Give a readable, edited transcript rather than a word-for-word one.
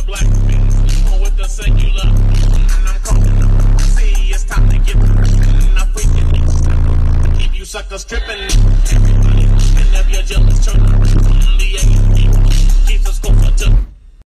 black man with the singular. And I'm calling. See, it's time to get. I freaking keep you suckers tripping.